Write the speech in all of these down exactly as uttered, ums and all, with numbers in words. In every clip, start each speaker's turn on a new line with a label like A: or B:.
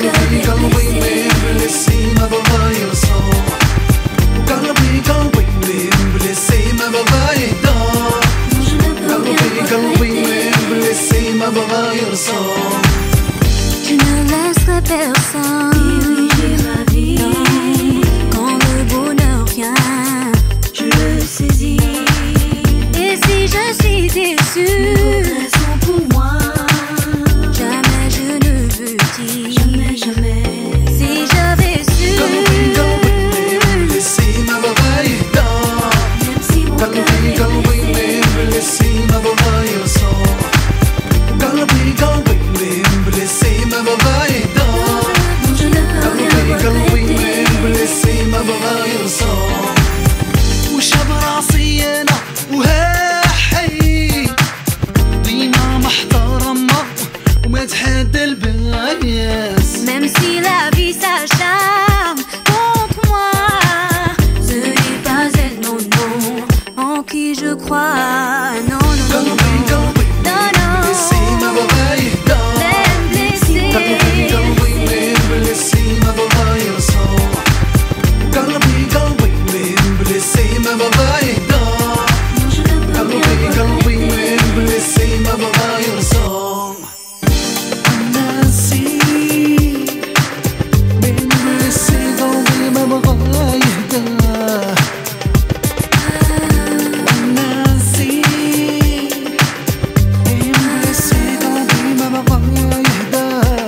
A: قلبي قلبي من بلسي ما بغى يرصع قلبي قلبي من بلسي ما بغى يهدى قلبي قلبي من بلسي ما بغى يرصع
B: Je ne laisserai personne non. Quand le bonheur vient, je le saisis. Et si je suis déçue, raison pour moi, jamais je ne veux dire. Jamais, jamais. Si j'avais su
A: قلبي قلبي من بلسي ما بغى يرصع قلبي قلبي من بلسي ما بغى يهدى قلبي قلبي من بلسي ما بغى يرصع وشاب راسي انا وها حي ديما محترمة وما تحدى البايس.
B: Même si la vie s'acharne contre moi, ce n'est pas elle, non, non, en qui je crois, non, non, non,
A: قلبي قلبي من بلسي ما بغى يهدى قلبي قلبي من بلسي ما بغى يرصع قلبي قلبي من بلسي ما بغى يهدى قلبي قلبي من بلسي ما بغى يرصع ناسي من بلسي قلبي ما بغى يهدى ناسي من بلسي قلبي ما بغى يهدى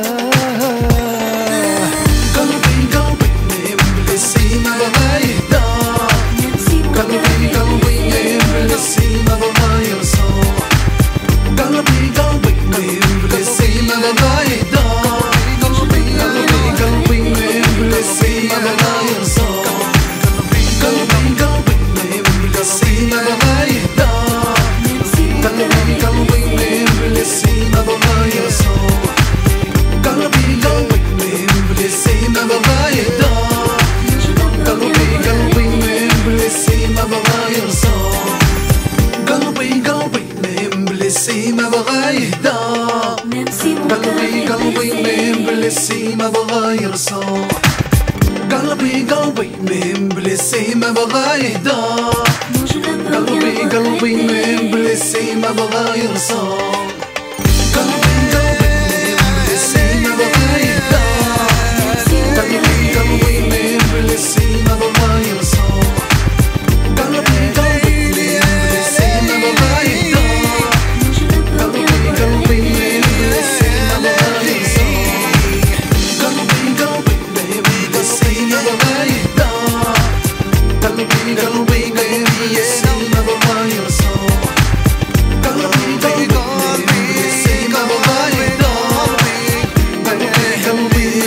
A: قلبي قلبي من بلسي ما بغى يهدى قلبي قلبي من بلسي ما بغى يرصع قلبي قلبي من بلسي ما بغى يهدى قلبي قلبي من بلسي ما بغى يرصع قلبي قلبي من بلسي ما بغى يهدى قلبي قلبي من بلسي ما بغى يرصع قلبي قلبي من بلسي ما بغى يهدى قلبي قلبي من بلسي ما بغى يرصع قلبي قلبي من بلسي ما بغى يهدى قلبي قلبي من بلسي ما بغى يرصع قلبي قلبي من بلسي ما بغى يهدى قلبي قلبي من بلسي ما بغى يرصع قلبي قلبي من بلسي ما بغى يهدى قلبي قلبي من بلسي ما بغى يرصع قلبي قلبي من بلسي ما بغى يهدى قلبي قلبي من بلسي ما بغى يرصع قلبي قلبي من بلسي ما بغى يهدى قلبي قلبي من بلسي ما بغى يرصع قلبي قلبي من بلسي ما بغى يهدى قلبي قلبي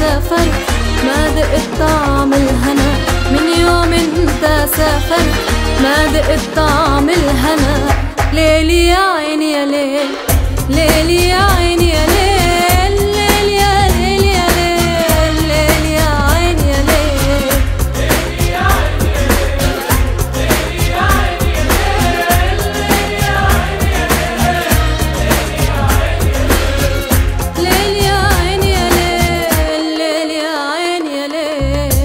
B: سافرت ما دقت طعم الهنا، من يوم انت سافرت ما دقت طعم الهنا. ليلي يا عيني يا ليل، ليلي يا عيني يا ليل، ليل يا ليل يا ليل، ليل يا عيني يا ليل، ليل يا عيني يا ليل، ليل يا عيني يا ليل، ليل يا عيني يا ليل، ليل يا عيني يا ليل.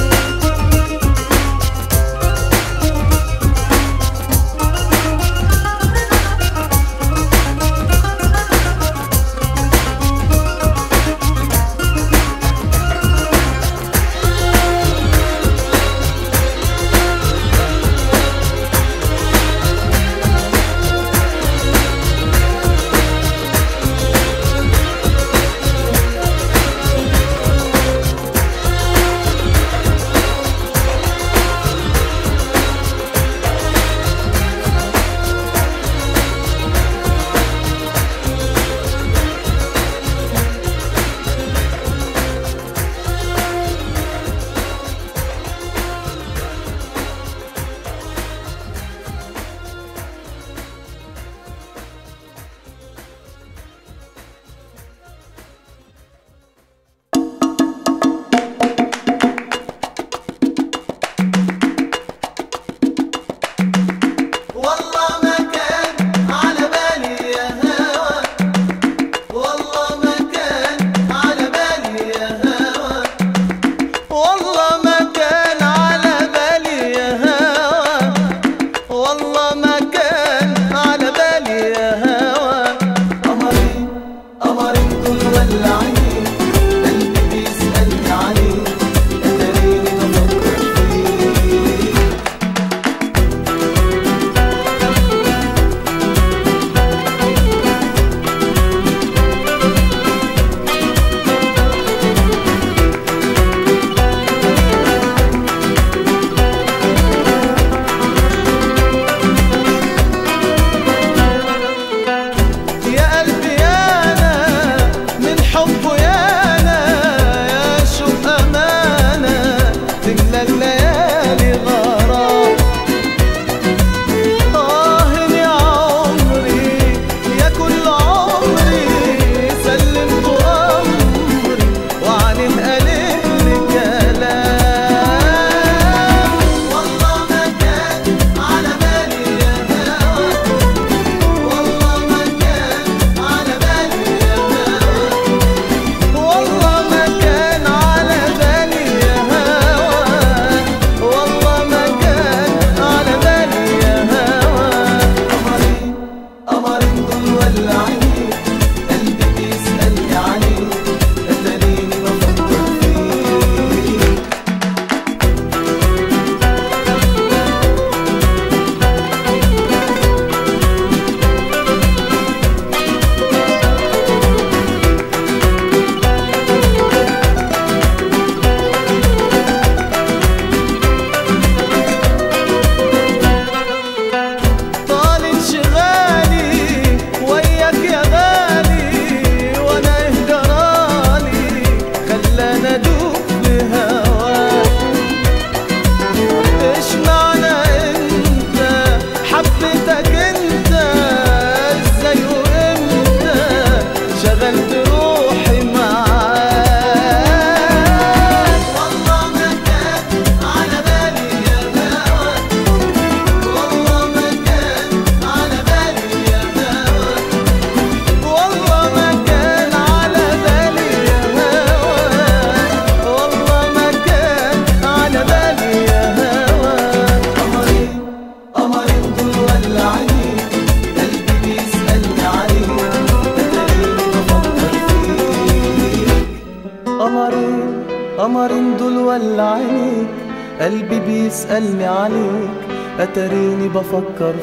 A: قمرين دول ولا عينيك، قلبي بيسألني عليك، أتريني بفكر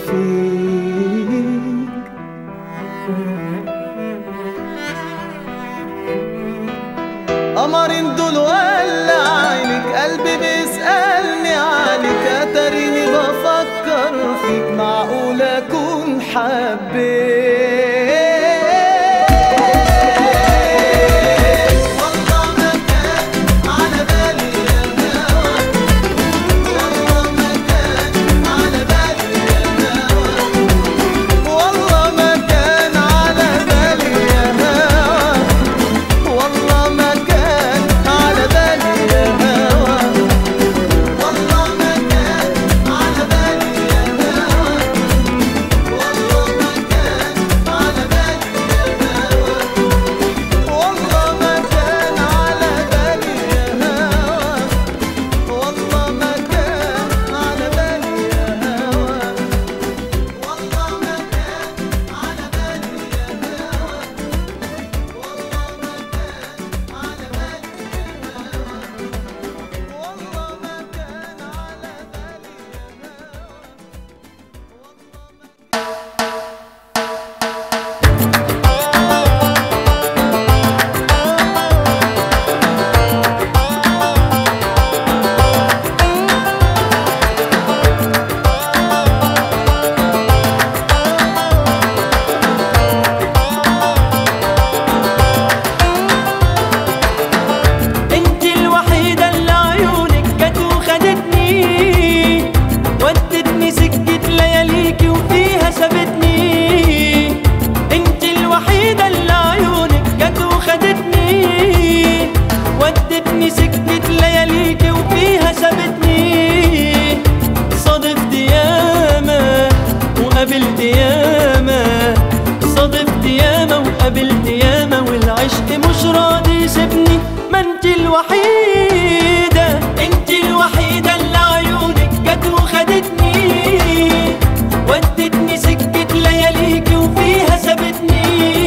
A: فيك. قمرين دول ولا عينيك، قلبي بيسألني عليك، أتريني بفكر فيك. معقول أكون حبيت؟ والله ما كان
C: سيبني، ما انت الوحيدة، انت الوحيدة اللي عيونك جت وخدتني، ودتني سكة لياليكي وفيها سابتني.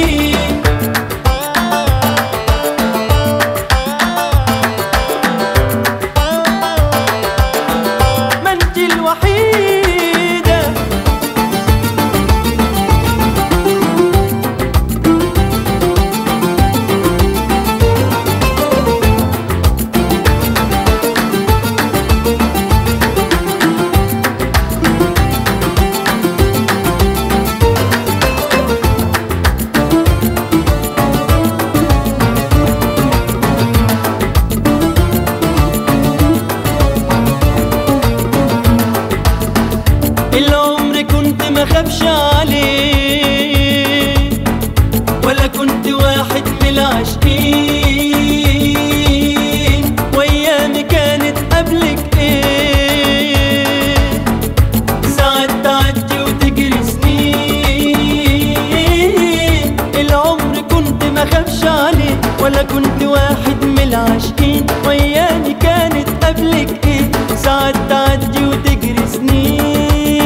C: ما انت الوحيدة. العمر كنت ما خافش عليه، ولا كنت واحد من العاشقين، وايامي كانت قبلك ايه، ساعات تعدي وتجري سنين. العمر كنت ما خافش عليه، ولا كنت واحد من العاشقين، وايامي كانت قبلك ايه، ساعات تعدي وتجري سنين.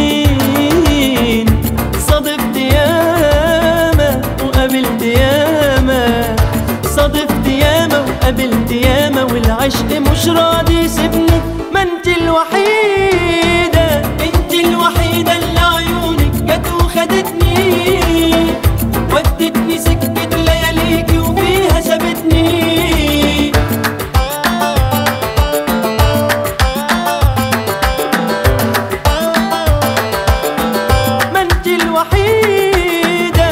C: صادفت ياما وقابلت ياما، صادفت ياما وقابلت ياما، والعشق مش راضي يسيبني. ما انت الوحيدة، انت الوحيدة اللي عيونك جت وخدتني، ودتني سكة لياليكي وفيها سابتني. ما انت الوحيدة.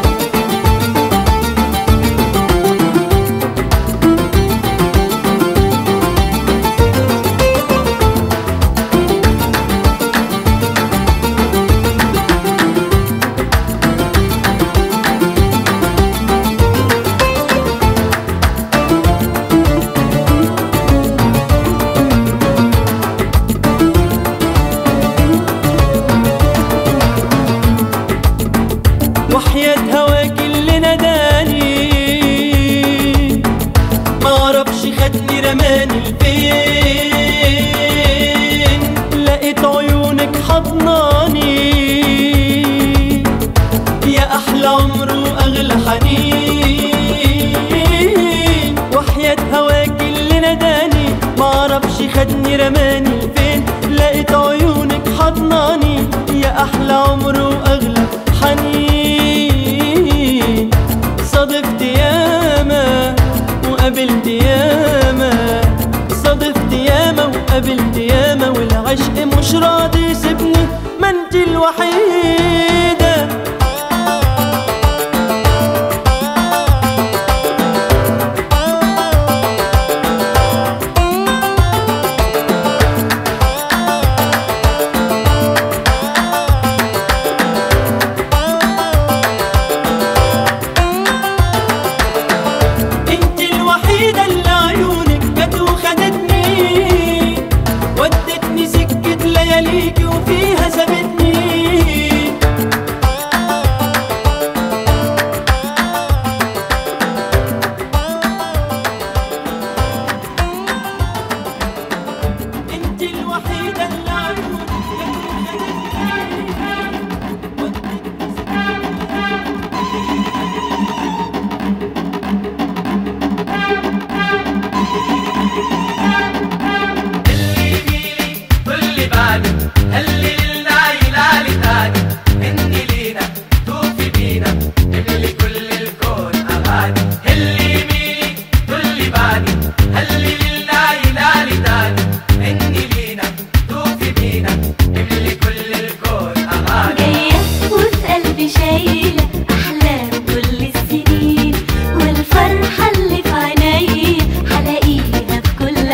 C: وحياة هواك اللي ناداني، معرفش خدني رماني لفين، لقيت عيونك حضناني، يا أحلى عمر وأغلى حنين. وحياة هواك اللي ناداني، معرفش خدني رماني لفين، لقيت عيونك حضناني، يا أحلى عمر وأغلى حنين. صادفت ياما وقابلت ياما، صادفت ياما وقابلت ياما، والعشق مش راضي يسيبني. ما انت الوحيدة. انت الوحيدة اللي عيونك جت وخدتني، ودتني سكة لياليكي وفيها سابتني. انت الوحيدة اللي عيونك
B: والفرحة اللي في عيني هلاقيها في كل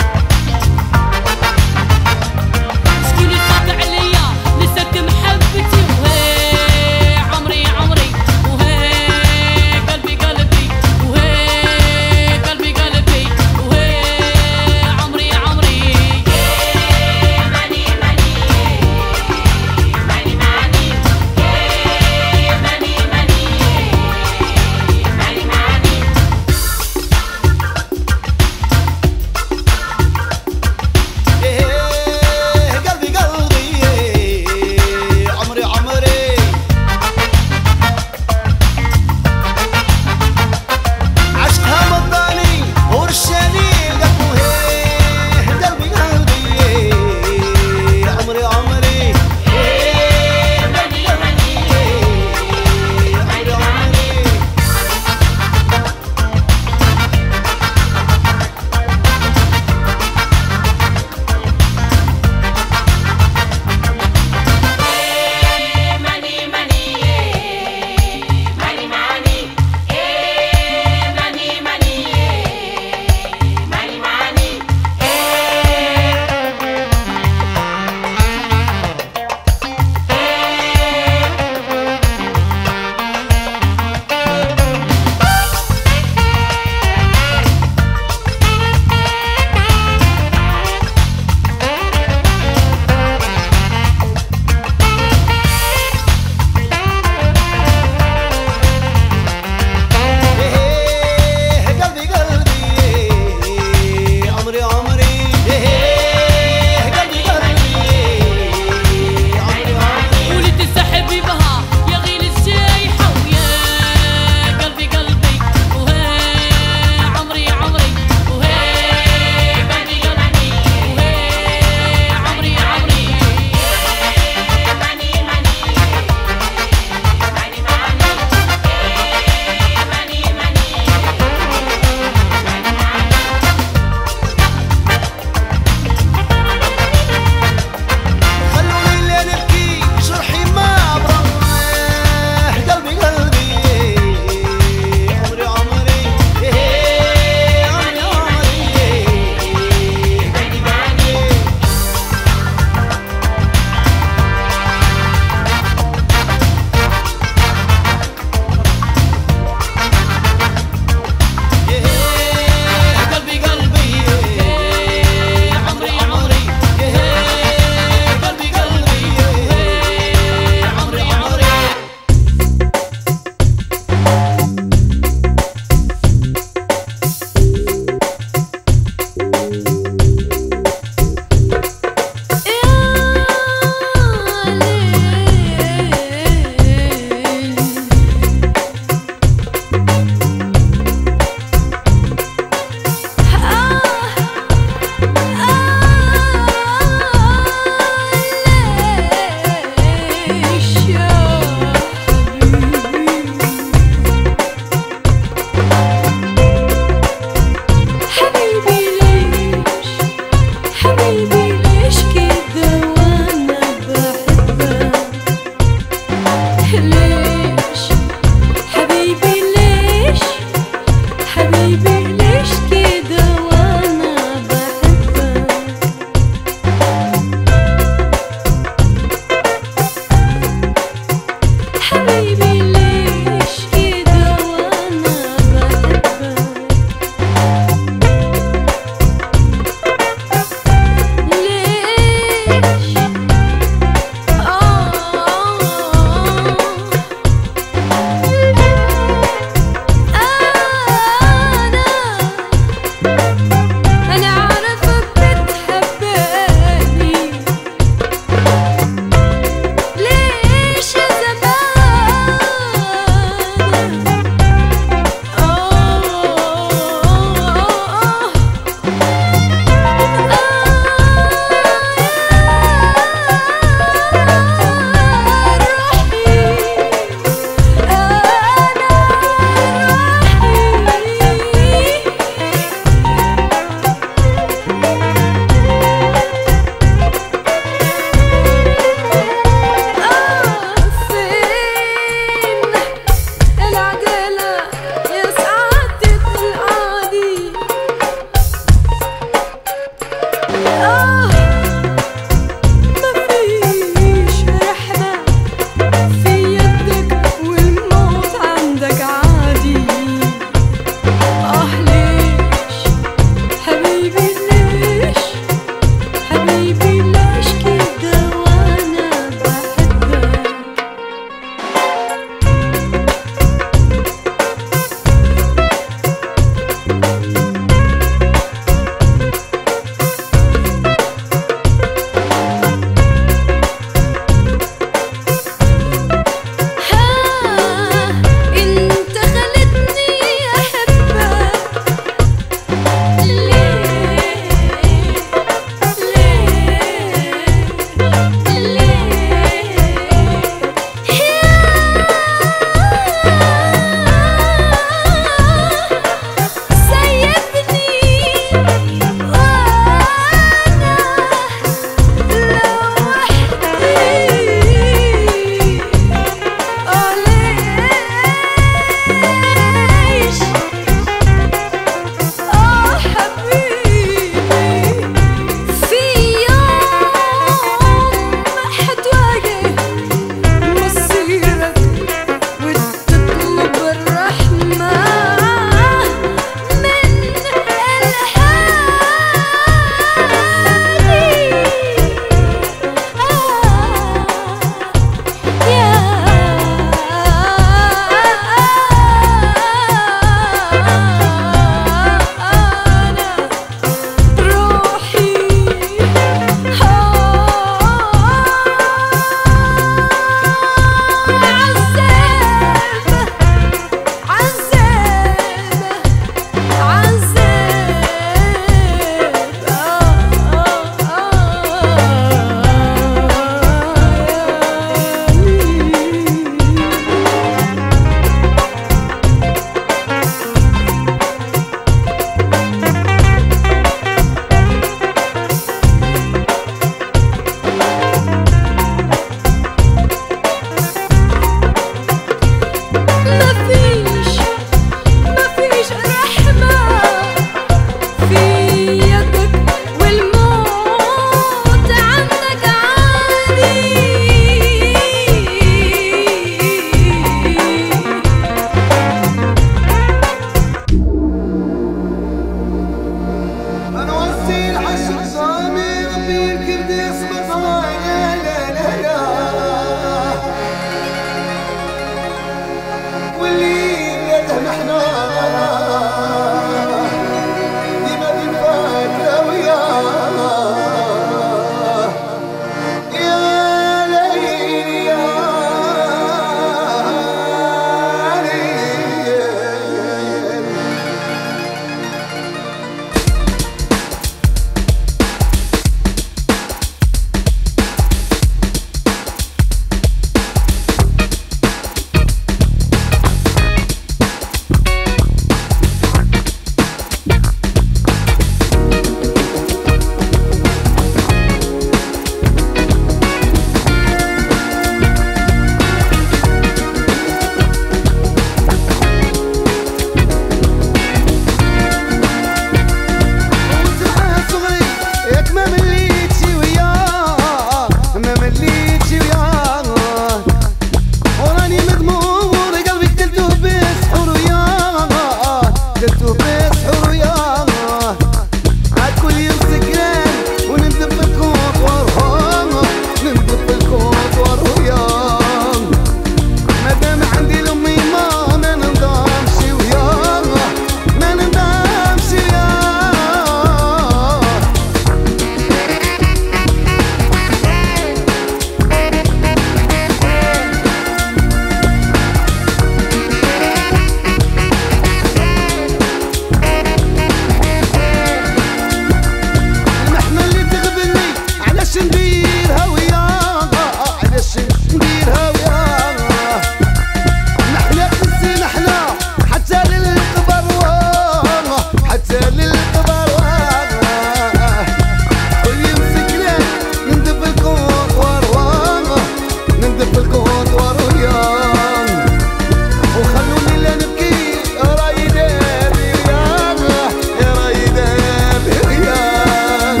D: بالكون وريان وخلوني لا نبكي راي داري يا راي داري غيان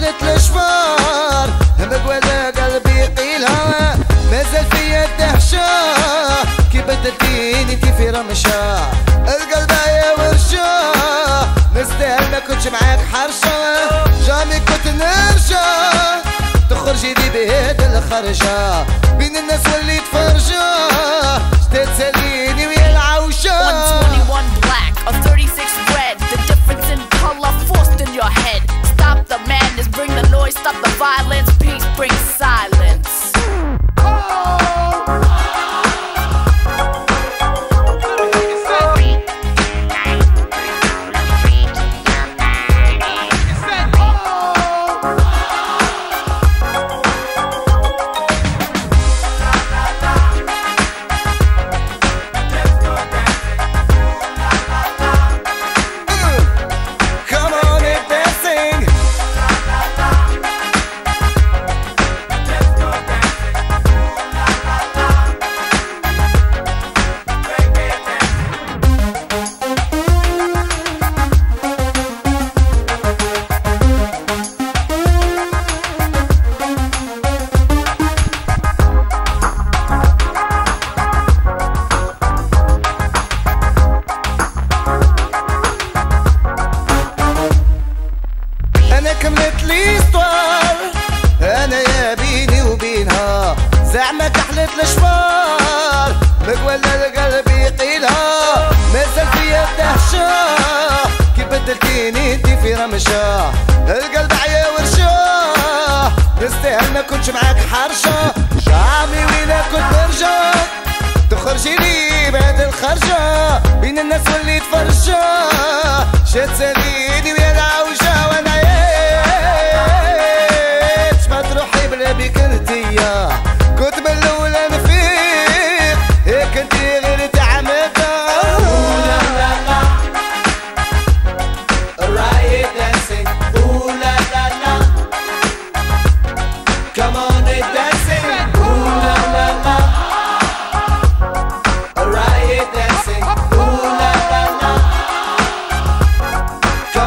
D: كحلة الشفار مقولة قلبي قيلها مازال فيا الدهشة كي بدلتيني انتي في رمشة القلب يا ورشة نستاهل ما كنتش معاك حرشة جامي كنت نرجع تخرجي لي بهاد الخرجة بين الناس وليت فرجة شتات ساليني ويا العوشة
E: one twenty-one black or thirty-six red, the difference in color forced in your head. Stop the madness, bring the noise, stop the violence, peace brings silence.
D: كملت لي سطوار انا يا بيني وبينها زعما كحلة الشفار مقولة القلب يقيلها مازال فيا الدهشة كي بدلتيني انتي في رمشة القلب عيا ورشة نستاهل ما كنتش معاك حرشة شعبي وينا كنت برجع تخرجي لي بعد الخرجة بين الناس وليت فرجة شات ساليني ويا العوجة وانا بك انتيا كنت من الاول نفيق هيك انتي غير تعمدها
A: لا لا لا رايت dancing ooh la la la come on and dancing ooh la la la رايت dancing ooh la la la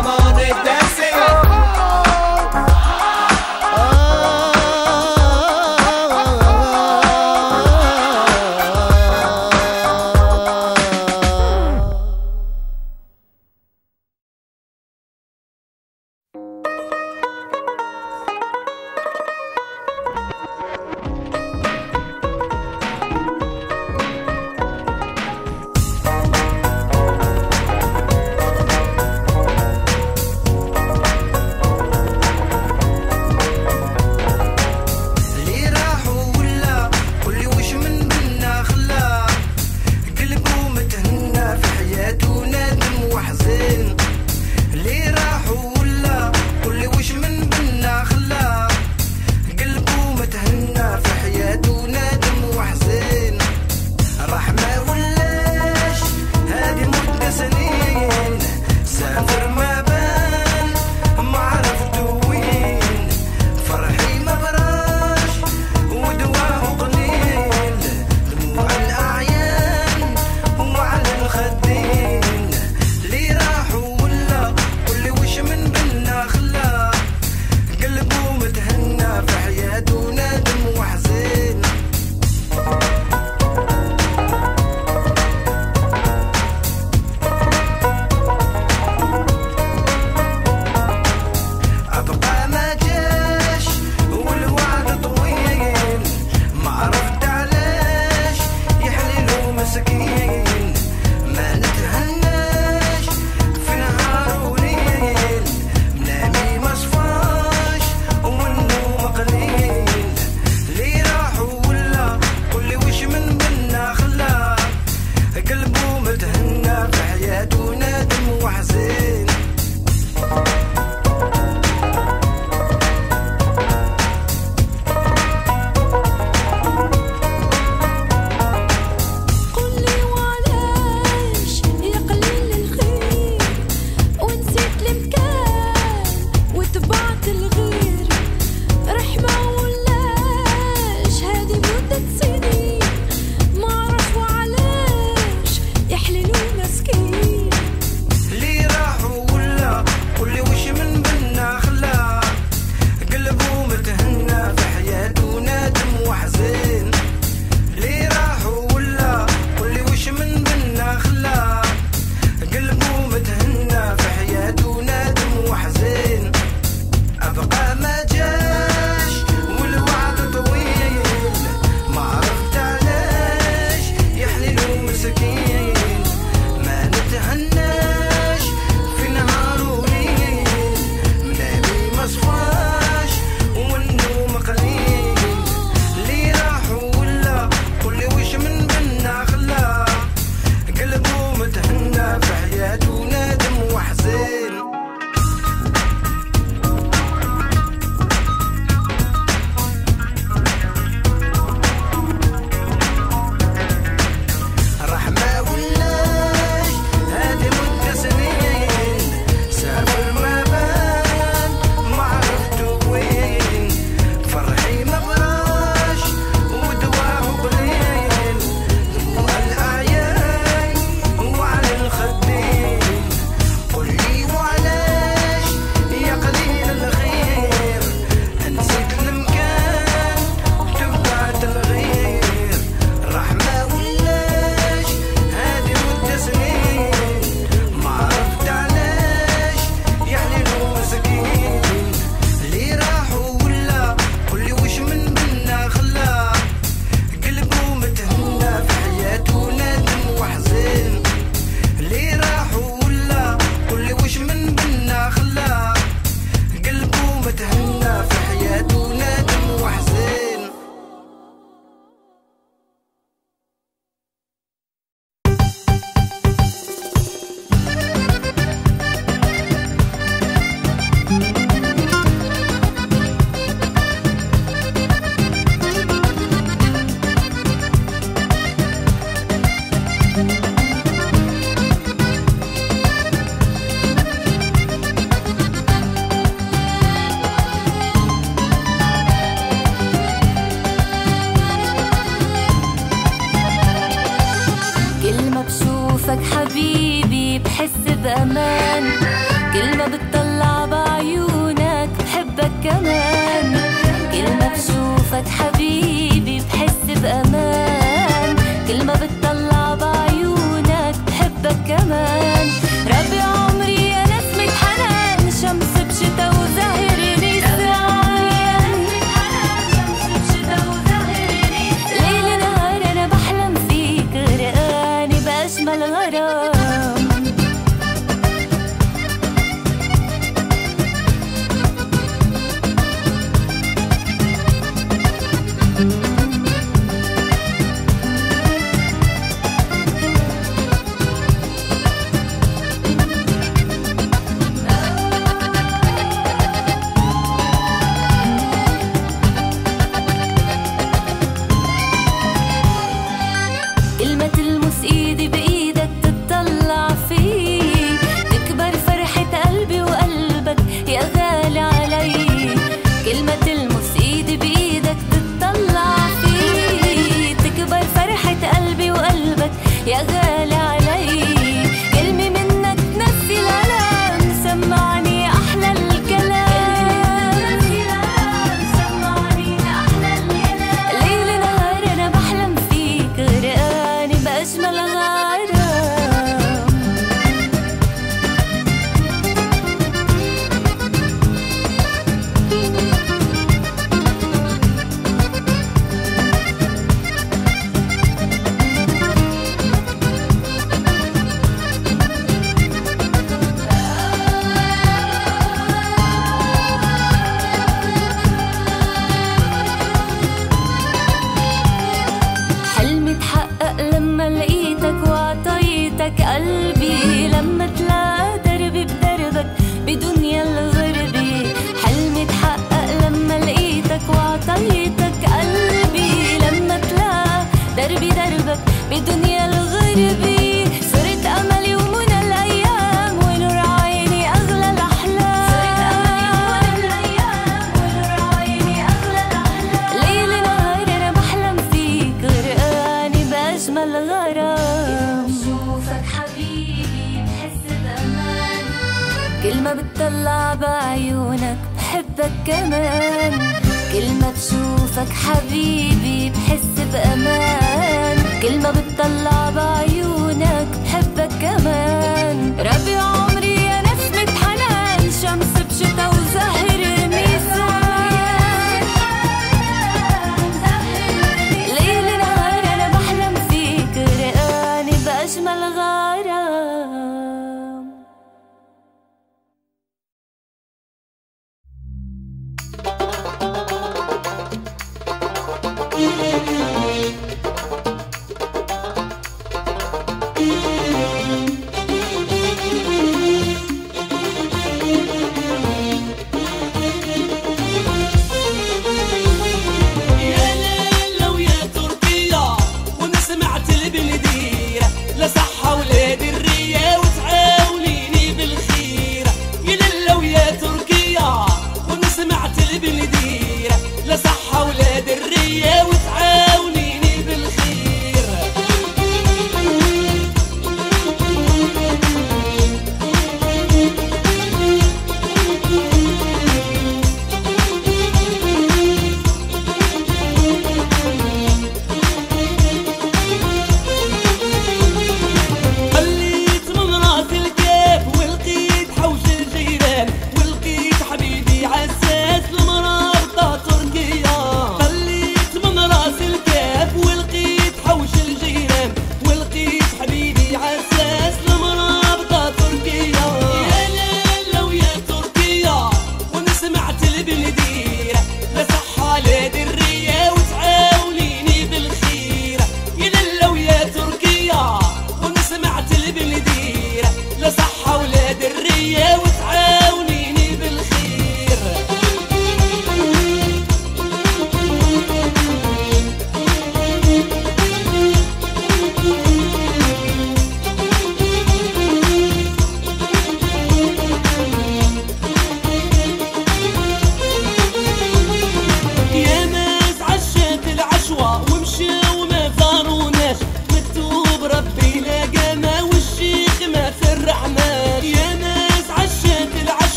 B: بأمان. كلمة بتطلع بعيونك بحبك كمان. كلمة بشوفك حبيبي بحس بأمان. كلمة بتطلع بعيونك بحبك كمان. ربي عمري يا نسمة حنان، شمس بشتا وزهر نيسان. ليل نهار أنا بحلم فيك غرقانة بأجمل غرام. يا غالي علي كلمة منك تنسي الألم، سمعني أحلى الكلام. سمعني أحلى الكلام. ليل نهار أنا بحلم فيك غرقانة بأجمل غرام. قلبي لما تلاقى دربي بدربك بدنيا الغربة. حلمي تحقق لما لقيتك وعطيتك قلبي. لما تلاقى دربي دربك بدنيا الغربة. صرت أملي ومنى الأيام ونور عيني أغلى الأحلام. صرت أملي ومنى الأيام ونور عيني أغلى الأحلام. ليل نهار أنا بحلم فيك غرقانة بأجمل غرام. حبيبي بحس بأمان. كلمة بتطلع بعيونك بحبك كمان. كلمة بشوفك حبيبي بحس بأمان. كلمة بتطلع بعيونك بحبك كمان. ربي عمري يا نسمة حنان، شمس بشتا وزهر نيسان. ليل نهار أنا بحلم فيك غرقانة بأجمل غرام.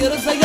A: صغير صغير